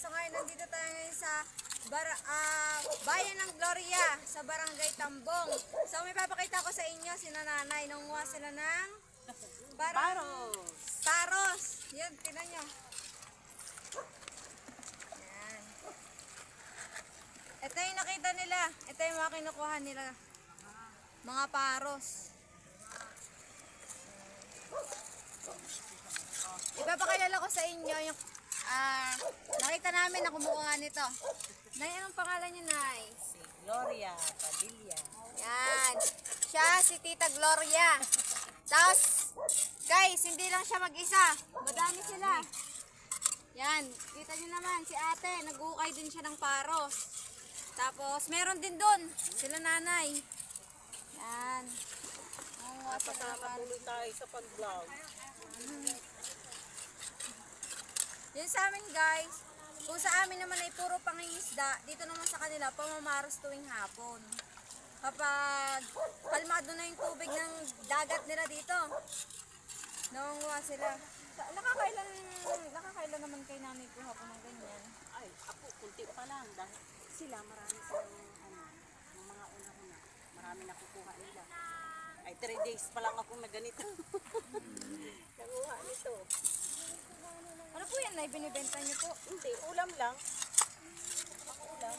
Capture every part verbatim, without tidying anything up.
So ngayon, nandito tayo ngayon sa bar uh, Bayan ng Gloria, sa Barangay Tambong. So may papakita ko sa inyo, sina nanay, nanguha sila ng paros. Paros. Yan, tinan nyo. Yan. Ito yung nakita nila. Ito yung mga kinukuha nila. Mga paros. Ipapakilala ko sa inyo yung uh, nakita namin na kumukuha nito. Nay, anong pangalan niyo, Nay? Si Gloria Padilla. Yan. Siya, si Tita Gloria. Tapos, guys, hindi lang siya mag-isa. Madami sila. Yan. Kita niyo naman, si ate, nag-uukay din siya ng paros. Tapos, meron din doon. Sila nanay. Yan. Oh, Patuloy tayo sa pag-vlog. Yun sa amin, guys. Kung sa amin naman ay puro pangingisda, dito naman sa kanila, pamamaros tuwing hapon. Kapag kalmado na yung tubig ng dagat nila dito, nangunguha sila. Nakakailan, nakakailan naman kay namin po hapon ng ganyan? Ay, ako, kunti pa lang. Dahil sila, marami silang, ano, ng mga una-una. Marami nakukuha nila. Ay, three days pa lang ako na ganito. Nakuha nito. Ano po yan, Nay? Binibenta niyo po? Hindi, ulam lang. Ulam.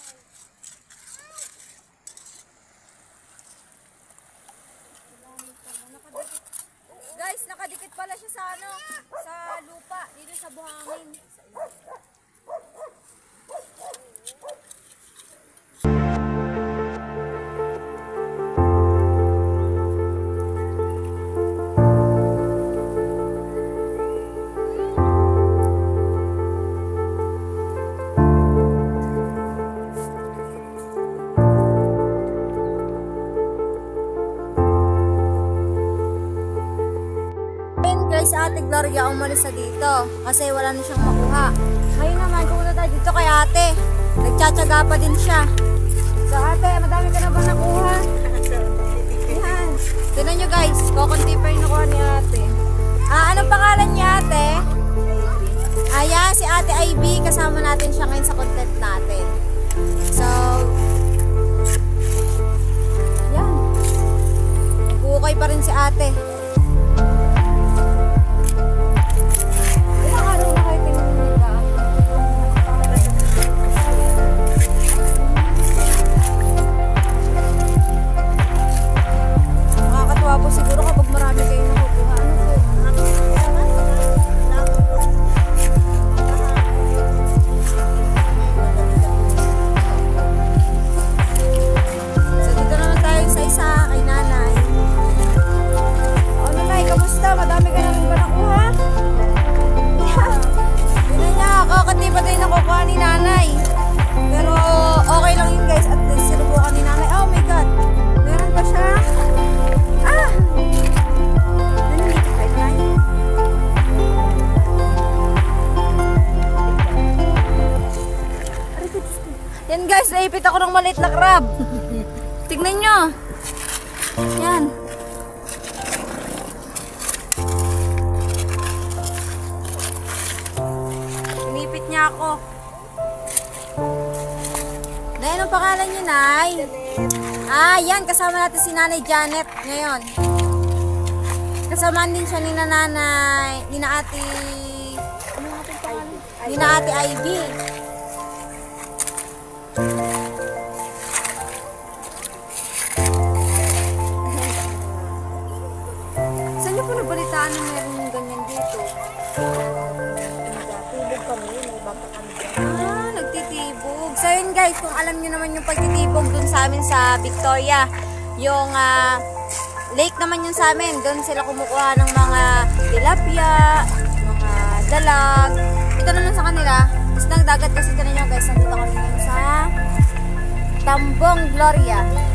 Nakadikit. Guys, nakadikit pala siya sa ano, sa lupa, dito sa buhangin. Guys, ate Gloria umalis na dito kasi wala na siyang makuha. Ngayon naman, pumunta tayo dito kay ate. Nagtsatsaga pa din siya. So ate, madami ka na ba nakuha? Yan. Tignan nyo guys, kukunti pa yung nakuha ni ate. Ah, anong pangalan niya ate? Ayan, si ate Ivy. Kasama natin siya ngayon sa content natin. So, yan. Nag-uukay pa rin si ate. Yan guys, naipit ako ng maliit na crab. Tignan nyo. Yan. Inipit niya ako. Nay, anong pangalan niyo, Nay? Ah, yan. Kasama natin si Nanay Janet ngayon. Kasama din siya ni Nanay, ni na ate, ano nga po pangalan? Ni na ate Ivy. Saan niyo po nabalitaan na meron yung ganyan dito? Tibog kami, may iba pa kami. Ah, nagtitibog. So yun guys, kung alam niyo naman yung pagtitibog dun sa amin sa Victoria, yung uh, lake naman yun sa amin. Doon sila kumukuha ng mga tilapia, mga dalag. Ito naman sa kanila. Tapos nagdagat kasi kanina guys, nandito kami sa Tambong Gloria.